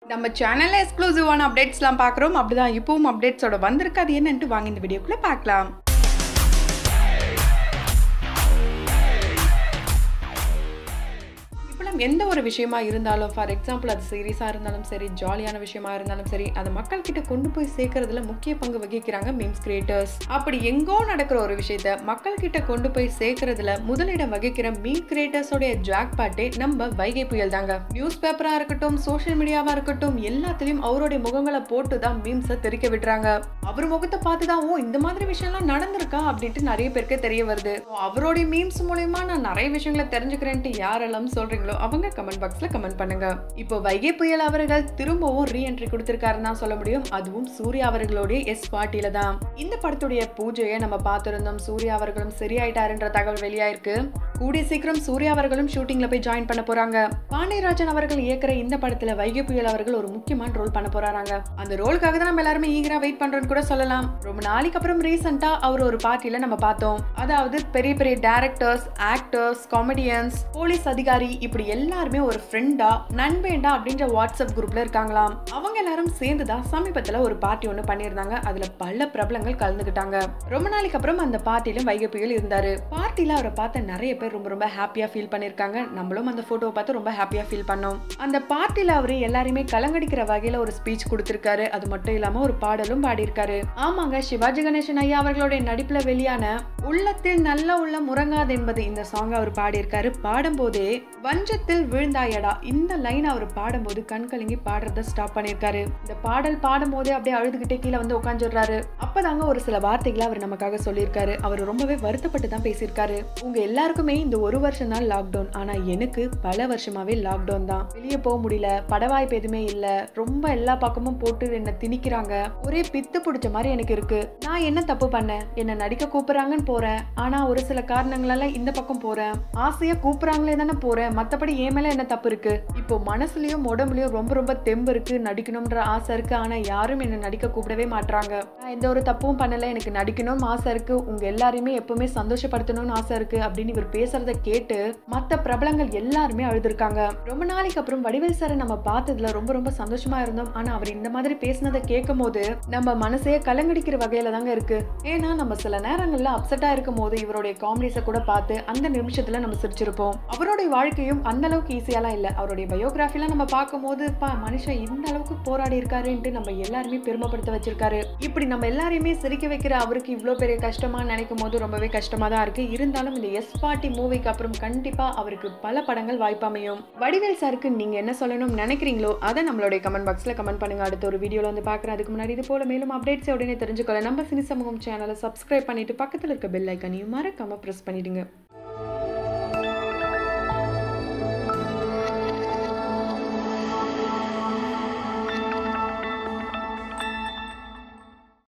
நம்ம சேனல்ல எக்ஸ்க்ளூசிவான அப்டேட்ஸ்லாம் பார்க்குறோம். அப்படிதான் இப்பவும் அப்டேட்ஸோட வந்திருக்கு. அது என்னன்ட்டு வாங்க இந்த வீடியோக்குள்ள பார்க்கலாம். எந்த ஒரு விஷயமா இருந்தாலும் ஃபார் எக்ஸாம்பிள் அது சீரியஸாக இருந்தாலும் சரி, ஜாலியான விஷயமா இருந்தாலும் சரி, அதை மக்கள் கிட்ட கொண்டு போய் சேர்க்கறதுல முக்கிய பங்கு வகிக்கிறாங்க மீம்ஸ் கிரியேட்டர்ஸ். அப்படி எங்கோ நடக்கிற ஒரு விஷயத்த மக்கள் கிட்ட கொண்டு போய் சேர்க்கறதுல முதலிடம் வகிக்கிற மீம் கிரியேட்டர்ஸோட ஜாக் பாட்டே நம்ம வைகை புயல் தாங்க. நியூஸ் பேப்பரா இருக்கட்டும், சோஷியல் மீடியாவா இருக்கட்டும், எல்லாத்துலயும் அவருடைய முகங்களை போட்டு தான் மீம்ஸை தெரிக்க விடுறாங்க. அவர் முகத்தை பார்த்துதான் ஓ இந்த மாதிரி விஷயம்லாம் நடந்திருக்கா அப்படின்ட்டு நிறைய பேருக்கு தெரிய வருது. அவருடைய மீம்ஸ் மூலமா நான் நிறைய விஷயங்களை தெரிஞ்சுக்கிறேன்ட்டு யாரெல்லாம் சொல்றீங்களோ அவங்க கமெண்ட் பாக்ஸ்ல கமெண்ட் பண்ணுங்க. இப்போ வைகை புயல் அவர்கள் திரும்பவும் ரீஎன்ட்ரி கொடுத்திருக்காருன்னு தான் சொல்ல முடியும். அதுவும் சூர்யா அவர்களுடைய S40ல தான். இந்த படத்துடைய பூஜையை நம்ம பார்த்திருந்தோம். சூர்யா அவர்களும் சரியாயிட்டாருன்ற தகவல் வெளியாயிருக்கு. கூடிய சீக்கிரம் சூர்யா அவர்களும் ஷூட்டிங்ல போய் ஜாயின் பண்ண போறாங்க. பாண்டியராஜன் அவர்கள் இயக்குற இந்த படத்துல வைகை புயல் அவர்கள் ஒரு முக்கியமான ரோல் பண்ண போறாங்க. அந்த ரோலுக்காக தான் நம்ம எல்லாருமே ஈகரா வெயிட் பண்றோம்னு கூட சொல்லலாம். ரொம்ப நாளைக்கு அப்புறம் ரீசெண்டா அவர் ஒரு பார்ட்டில நம்ம பார்த்தோம். அதாவது பெரிய பெரிய டைரக்டர்ஸ், ஆக்டர்ஸ், காமெடியன்ஸ், போலீஸ் அதிகாரி இப்படி எல்லாருமே ஒரு ஃப்ரெண்டா நண்பேண்டா அப்படின்ற வாட்ஸ்அப் குரூப்ல இருக்காங்களாம். அவங்க எல்லாரும் சேர்ந்துதான் சமீபத்துல ஒரு பார்ட்டி ஒண்ணு பண்ணிருந்தாங்க. அதுல பல பிரபலங்கள் கலந்துக்கிட்டாங்க. ரொம்ப நாளைக்கு அப்புறம் அந்த பார்ட்டில வைகை புயல் இருந்தாரு. பார்ட்டில அவரை பார்த்த நிறைய பேர் ரொம்ப ரொம்ப ஹாப்பியா ஃபீல் பண்ணிருக்காங்க. நம்மளும் அந்த போட்டோவை பார்த்து ரொம்ப ஹாப்பியா ஃபீல் பண்ணோம். அந்த பார்ட்டில அவரு எல்லாருமே கலங்கடிக்கிற வகையில ஒரு ஸ்பீச் கொடுத்திருக்காரு. அது மட்டும் இல்லாம ஒரு பாடலும் பாடியிருக்காரு. ஆமாங்க, சிவாஜி கணேசன் ஐயா அவர்களுடைய நடிப்புல வெளியான உள்ளத்தில் நல்ல உள்ள முறங்காது என்பது இந்த சாங் அவர் பாடியிருக்காரு. பாடும்போதே வஞ்சத்தில் விழுந்தாயடா இந்த லைன் அவர் பாடும்போது கண் கலங்கி பாடுறத ஸ்டாப் பண்ணிருக்காரு. இந்த பாடல் பாடும்போதே அப்படியே அழுதுகிட்டே கீழே வந்து உட்காந்துடுறாரு. அப்பதாங்க ஒரு சில வார்த்தைகளை அவர் நமக்காக சொல்லியிருக்காரு. அவர் ரொம்பவே வருத்தப்பட்டு தான் பேசியிருக்காரு. உங்க எல்லாருக்குமே இந்த ஒரு வருஷம் தான் லாக்டவுன். ஆனா எனக்கு பல வருஷமாவே லாக்டவுன் தான். வெளியே போக முடியல, படவாய்ப்பு எதுவுமே இல்ல, ரொம்ப எல்லா பக்கமும் போட்டு என்ன திணிக்கிறாங்க. ஒரே பித்து பிடிச்ச மாதிரி எனக்கு இருக்கு. நான் என்ன தப்பு பண்ணேன்? என்ன நடிக்க கூப்பிடுறாங்கன்னு போறேன். ஆனா ஒரு சில காரணங்களால இந்த பக்கம் போறேன். ஆசையா கூப்பிடுறாங்களே தானே போறேன். மத்தபடி ஏன் மேல என்ன தப்பு இருக்கு? இப்போ மனசுலயும் உடம்புலயும் ரொம்ப ரொம்ப தெம்பு இருக்கு, நடிக்கணும்ன்ற ஆசை இருக்கு. ஆனா யாரும் என்ன நடிக்க கூப்பிடவே மாட்டாங்க. நான் எந்த ஒரு தப்பும் பண்ணல, எனக்கு நடிக்கணும்னு ஆசை இருக்கு, உங்க எல்லாரையுமே எப்பவுமே சந்தோஷப்படுத்தணும்னு ஆசை இருக்கு அப்படின்னு இவர் பேசுறத கேட்டு மத்த பிரபலங்கள் எல்லாருமே அழுதுருக்காங்க. ரொம்ப நாளைக்கு அப்புறம் வடிவேல் சாரை நம்ம பார்த்ததுல ரொம்ப ரொம்ப சந்தோஷமா இருந்தோம். ஆனா அவர் இந்த மாதிரி பேசினதை கேட்கும் போது நம்ம மனசையே கலங்கடிக்கிற வகையில தாங்க இருக்கு. ஏன்னா நம்ம சில நேரங்கள்ல அப்செட்டா இருக்கும் போது இவருடைய காமெடிஸை கூட பார்த்து அந்த நிமிஷத்துல நம்ம சிரிச்சிருப்போம். அவருடைய வாழ்க்கையும் அந்த அளவுக்கு ஈஸியாலாம் இல்ல. அவருடைய பயோகிராஃபிலாம் நம்ம பார்க்கும்போது மனுஷன் இந்த அளவுக்கு போராடி இருக்காருன்ட்டு நம்ம எல்லாருமே பெருமைப்படுத்த வச்சிருக்காரு. இப்படி நம்ம எல்லாரையுமே சிரிக்க வைக்கிற அவருக்கு இவ்வளவு பெரிய கஷ்டமா நினைக்கும் போது ரொம்பவே கஷ்டமா தான் இருக்கு. இருந்தாலும் இந்த S40 மூவிக்கு அப்புறம் கண்டிப்பா அவருக்கு பல படங்கள் வாய்ப்பு அமையும். வடிவேல் சாருக்கு நீங்க என்ன சொல்லணும்னு நினைக்கிறீங்களோ அதை நம்மளுடைய கமெண்ட் பாக்ஸ்ல கமெண்ட் பண்ணுங்க. அடுத்த ஒரு வீடியோல வந்து பார்க்குறேன். அதுக்கு முன்னாடி இது போல மேலும் அப்டேட்ஸ் உடனே தெரிஞ்சுக்கொள்ள நம்ம சினி சமூகம் சேனலை சப்ஸ்கிரைப் பண்ணிட்டு பக்கத்துல இருக்க பெல் ஐக்கானையும் மறக்காம பிரஸ் பண்ணிடுங்க.